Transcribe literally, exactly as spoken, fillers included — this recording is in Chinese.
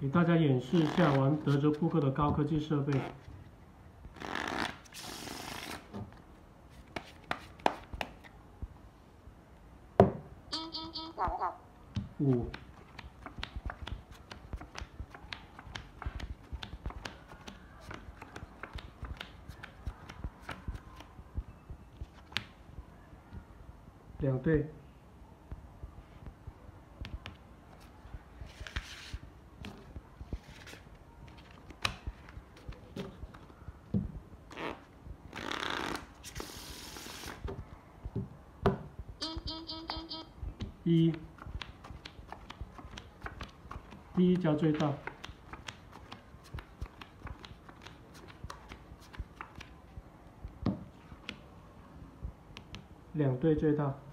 给大家演示一下玩德州扑克的高科技设备。五。两对。一，第一家最大，两对最大。